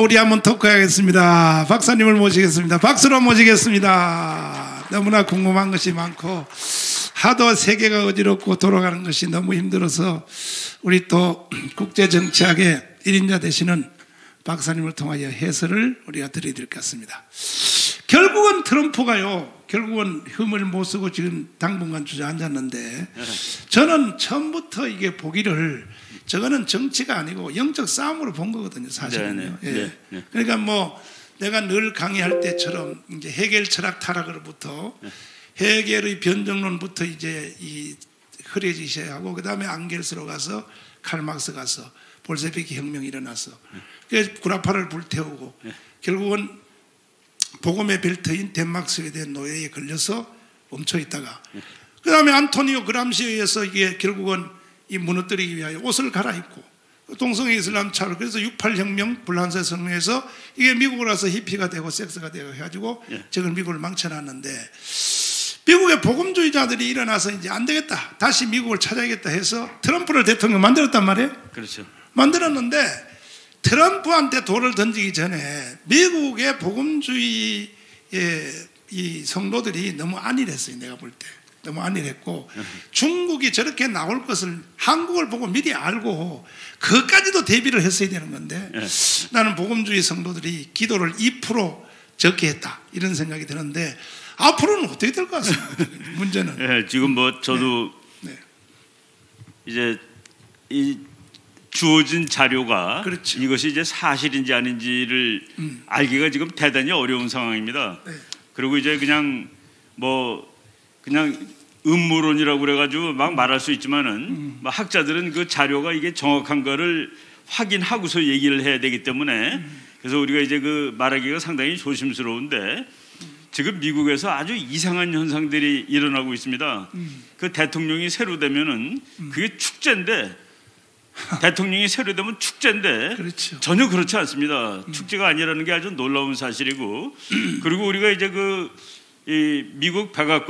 우리 한번 토크하겠습니다. 박사님을 모시겠습니다. 박수로 모시겠습니다. 너무나 궁금한 것이 많고 하도 세계가 어지럽고 돌아가는 것이 너무 힘들어서 우리 또 국제정치학의 1인자 되시는 박사님을 통하여 해설을 우리가 드려야 될 것 같습니다. 결국은 트럼프가요, 결국은 흠을 못 쓰고 지금 당분간 주저앉았는데 저는 처음부터 이게 보기를 저거는 정치가 아니고 영적 싸움으로 본 거거든요, 사실은요. 예. 그러니까 뭐 내가 늘 강의할 때처럼 이제 해겔 철학 타락으로부터 해겔의 변정론부터 이제 이 흐려지셔야 하고 그 다음에 앙겔스로 가서 칼막스 가서 볼셰비키 혁명이 일어나서 그래서 구라파를 불태우고 결국은 복음의 벨트인 덴마크 스웨덴 노예에 걸려서 멈춰 있다가 그 다음에 안토니오 그람시에 의해서 이게 결국은 이 무너뜨리기 위하여 옷을 갈아입고 동성애 이슬람 차로 그래서 68혁명 불란서 성명에서 이게 미국으로 와서 히피가 되고 섹스가 되고 해가지고 지금 미국을 망쳐놨는데 미국의 복음주의자들이 일어나서 이제 안 되겠다 다시 미국을 찾아야겠다 해서 트럼프를 대통령 만들었단 말이에요. 그렇죠. 만들었는데 트럼프한테 돌을 던지기 전에 미국의 복음주의의 이 성도들이 너무 안일했어요. 내가 볼 때 너무 안일했고 중국이 저렇게 나올 것을 한국을 보고 미리 알고 그까지도 대비를 했어야 되는 건데 나는 복음주의 성도들이 기도를 2% 적게 했다 이런 생각이 드는데 앞으로는 어떻게 될 것 같습니다. 문제는 지금 뭐 저도 이제 이 주어진 자료가 그렇죠. 이것이 이제 사실인지 아닌지를 알기가 지금 대단히 어려운 상황입니다. 그리고 이제 그냥 음모론이라고 그래가지고 막 말할 수 있지만은 학자들은 그 자료가 이게 정확한 거를 확인하고서 얘기를 해야 되기 때문에 그래서 우리가 이제 그 말하기가 상당히 조심스러운데 지금 미국에서 아주 이상한 현상들이 일어나고 있습니다. 그 대통령이 새로 되면은 그게 축제인데 대통령이 새로 되면 축제인데 그렇죠. 전혀 그렇지 않습니다. 축제가 아니라는 게 아주 놀라운 사실이고 그리고 우리가 이제 이 미국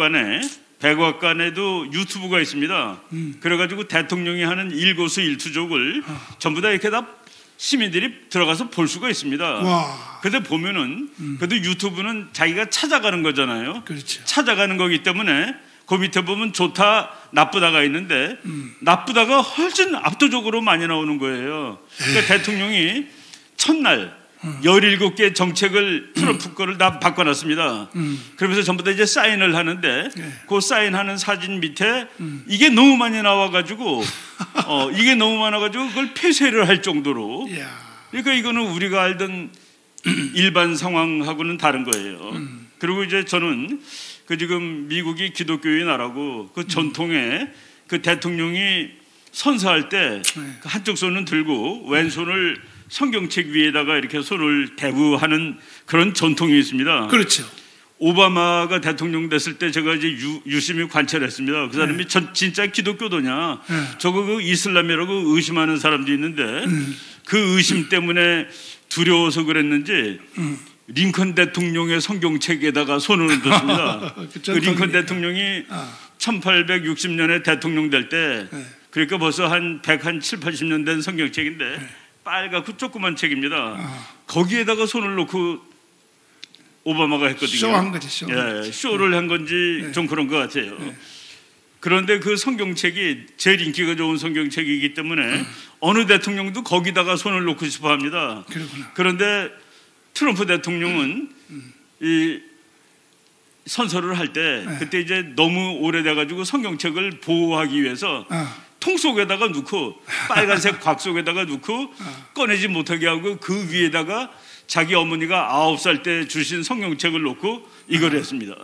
백악관에도 유튜브가 있습니다. 그래가지고 대통령이 하는 일거수일투족을 전부 다 이렇게 다 시민들이 들어가서 볼 수가 있습니다. 근데 보면은 그래도 유튜브는 자기가 찾아가는 거잖아요. 그렇죠. 찾아가는 거기 때문에 그 밑에 보면 좋다 나쁘다가 있는데 나쁘다가 훨씬 압도적으로 많이 나오는 거예요. 그러니까 대통령이 첫날 17개 정책을 트럼프 거를 다 바꿔놨습니다. 그러면서 전부 다 이제 사인을 하는데 그 사인하는 사진 밑에 이게 너무 많이 나와가지고 이게 너무 많아가지고 그걸 폐쇄를 할 정도로 그러니까 이거는 우리가 알던 일반 상황하고는 다른 거예요. 그리고 이제 저는 그 지금 미국이 기독교의 나라고 그 전통에 그 대통령이 선서할 때 그 한쪽 손은 들고 왼손을 성경책 위에다가 이렇게 손을 대고 하는 그런 전통이 있습니다. 그렇죠. 오바마가 대통령 됐을 때 제가 이제 유심히 관찰했습니다. 그 사람이 진짜 기독교도냐? 저거 그 이슬람이라고 의심하는 사람도 있는데 그 의심 때문에 두려워서 그랬는지 링컨 대통령의 성경책에다가 손을 뒀습니다. 그 링컨 대통령이 1860년에 대통령 될 때 그러니까 벌써 한 107, 80년 된 성경책인데 빨갛고 조그만 책입니다. 거기에다가 손을 놓고 오바마가 했거든요. 쇼한 거지, 쇼를 한 건지 좀 그런 것 같아요. 그런데 그 성경책이 제일 인기가 좋은 성경책이기 때문에 어느 대통령도 거기다가 손을 놓고 싶어 합니다. 그런데 트럼프 대통령은 이 선서를 할 때 그때 이제 너무 오래돼가지고 성경책을 보호하기 위해서 통 속에다가 넣고 빨간색 곽 속에다가 넣고 꺼내지 못하게 하고 그 위에다가 자기 어머니가 9살 때 주신 성경책을 놓고 이걸 했습니다.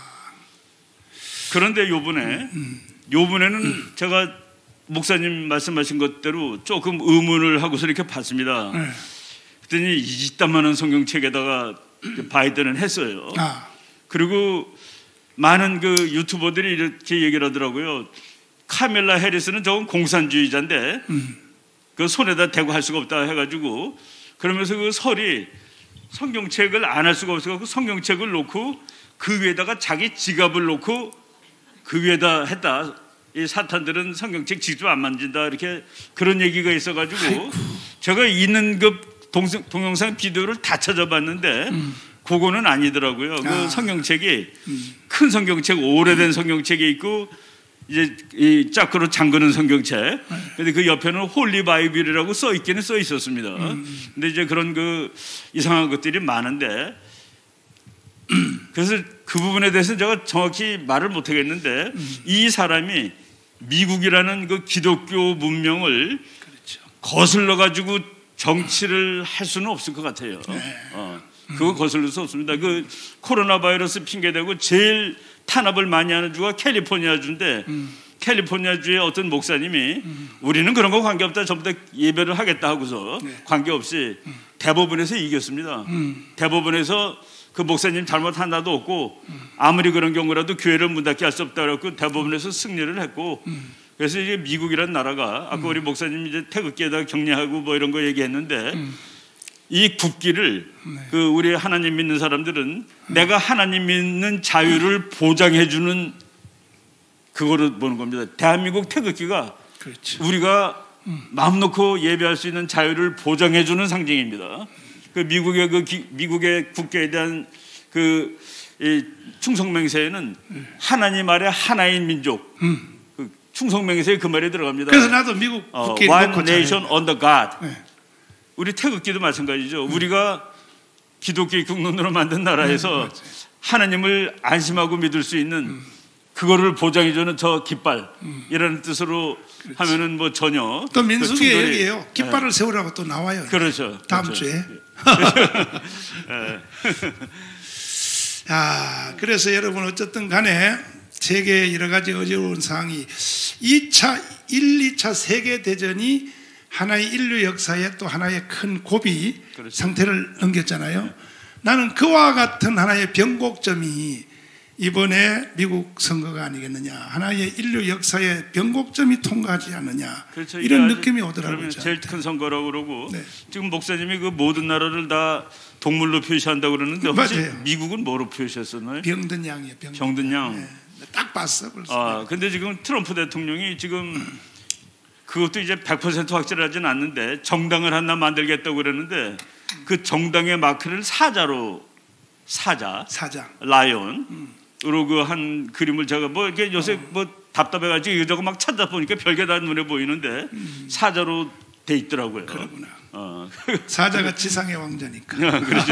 그런데 요번에는 제가 목사님 말씀하신 것대로 조금 의문을 하고서 이렇게 봤습니다. 그랬더니 이따만한 성경책에다가 바이든은 했어요. 그리고 많은 그 유튜버들이 이렇게 얘기를 하더라고요. 카멜라 해리스는 저건 공산주의자인데 그 손에다 대고 할 수가 없다 해가지고 그러면서 그 설이 성경책을 안 할 수가 없어서 성경책을 놓고 그 위에다가 자기 지갑을 놓고 그 위에다 했다. 이 사탄들은 성경책 직접 안 만진다 이렇게 그런 얘기가 있어가지고 제가 있는 그 동영상 비디오를 다 찾아봤는데 그거는 아니더라고요. 그 성경책이 큰 성경책, 오래된 성경책이 있고 이제 이 짝으로 잠그는 성경책. 근데 그 옆에는 홀리 바이블이라고 써 있기는 써 있었습니다. 근데 이제 그런 그 이상한 것들이 많은데 그래서 그 부분에 대해서 제가 정확히 말을 못 하겠는데 이 사람이 미국이라는 그 기독교 문명을 그렇죠. 거슬러 가지고 정치를 할 수는 없을 것 같아요. 그거 거슬릴 수 없습니다. 그 코로나 바이러스 핑계대고 제일 탄압을 많이 하는 주가 캘리포니아 주인데 캘리포니아 주의 어떤 목사님이 우리는 그런 거 관계없다 전부 다 예배를 하겠다 하고서 관계없이 대법원에서 이겼습니다. 대법원에서 그 목사님 잘못 하나도 없고 아무리 그런 경우라도 교회를 문 닫게 할 수 없다 그랬고 대법원에서 승리를 했고 그래서 이제 미국이라는 나라가 아까 우리 목사님 이제 태극기에다가 격려하고 뭐 이런 거 얘기했는데 이 국기를 그 우리 하나님 믿는 사람들은 내가 하나님 믿는 자유를 보장해주는 그거를 보는 겁니다. 대한민국 태극기가 그렇죠. 우리가 마음 놓고 예배할 수 있는 자유를 보장해주는 상징입니다. 그 미국의 국교에 대한 그 충성맹세에는 하나님 아래 하나인 민족 그 충성맹세에 그 말이 들어갑니다. 그래서 나도 미국 국기를 One 놓고 Nation under God. 네. 우리 태극기도 마찬가지죠. 우리가 기독교 국론으로 만든 나라에서 하나님을 안심하고 믿을 수 있는 그거를 보장해주는 저 깃발 이라는 뜻으로 하면은 뭐 전혀 또 민수기에 그 여기에요. 깃발을 세우라고 또 나와요. 그렇죠. 다음 그렇죠. 주에. 그래서 여러분 어쨌든 간에 세계의 여러 가지 어려운 상황이 1, 2차 세계대전이 하나의 인류 역사에 또 하나의 큰 고비 그렇죠. 상태를 넘겼잖아요. 나는 그와 같은 하나의 변곡점이 이번에 미국 선거가 아니겠느냐. 하나의 인류 역사의 변곡점이 통과하지 않느냐. 그렇죠. 이런 느낌이 오더라고요. 그러면 제일 큰 선거라고 그러고 네. 지금 목사님이 그 모든 나라를 다 동물로 표시한다고 그러는데 혹시 맞아요. 미국은 뭐로 표시했었나요? 병든 양이에요. 병든 양. 네. 딱 봤어 벌써. 근데 지금 트럼프 대통령이 지금 그것도 이제 100% 확실하진 않는데 정당을 하나 만들겠다고 그러는데 그 정당의 마크를 사자 라이온으로 그 한 그림을 제가 뭐 이렇게 요새 뭐 답답해가지고 이거저거 막 찾아보니까 별게 다 눈에 보이는데 사자로 돼 있더라고요. 그러구나. 사자가 지상의 왕자니까. 그렇죠.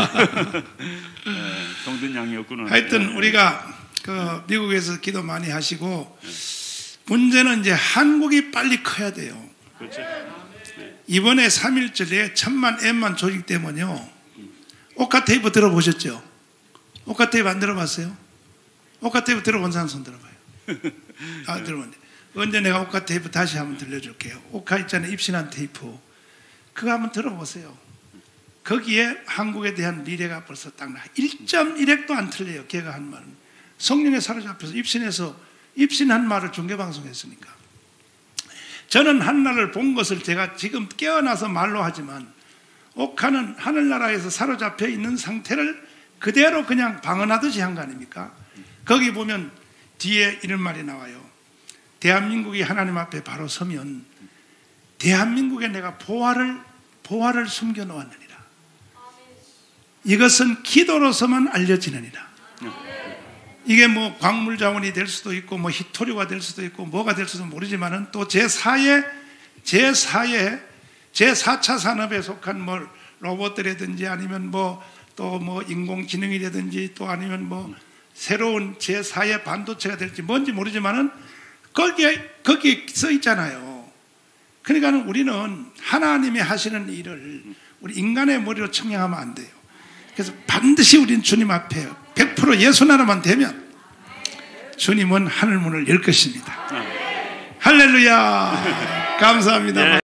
병든 양이었구나. 하여튼 우리가 그 미국에서 기도 많이 하시고 문제는 이제 한국이 빨리 커야 돼요. 그렇죠. 이번에 3.1절에 1000만 엠만 조직되면요. 오카테이프 들어보셨죠? 오카테이프 안 들어봤어요? 오카테이프 들어본 사람 손 들어봐요. 들어봤네. 언제 내가 오카테이프 다시 한번 들려줄게요. 오카 있잖아요. 입신한 테이프. 그거 한번 들어보세요. 거기에 한국에 대한 미래가 벌써 딱 나. 1.1핵도 안 틀려요. 걔가 한 말은. 성령에 사로잡혀서 입신한 말을 중계방송했으니까. 저는 한나를 본 것을 제가 지금 깨어나서 말로 하지만 오카는 하늘나라에서 사로잡혀 있는 상태를 그대로 그냥 방언하듯이 한 거 아닙니까? 거기 보면 뒤에 이런 말이 나와요. 대한민국이 하나님 앞에 바로 서면 대한민국에 내가 보화를 숨겨놓았느니라. 이것은 기도로서만 알려지느니라. 이게 뭐 광물 자원이 될 수도 있고 뭐 희토류가 될 수도 있고 뭐가 될 수도 모르지만은 또 제4차 산업에 속한 뭐 로봇들이라든지 아니면 뭐 또 뭐 인공지능이라든지 또 아니면 뭐 새로운 제4의 반도체가 될지 뭔지 모르지만은 거기에 써 있잖아요. 그러니까 우리는 하나님이 하시는 일을 우리 인간의 머리로 청량하면 안 돼요. 그래서 반드시 우리는 주님 앞에 100% 예수 나라만 되면 주님은 하늘 문을 열 것입니다. 할렐루야. 감사합니다.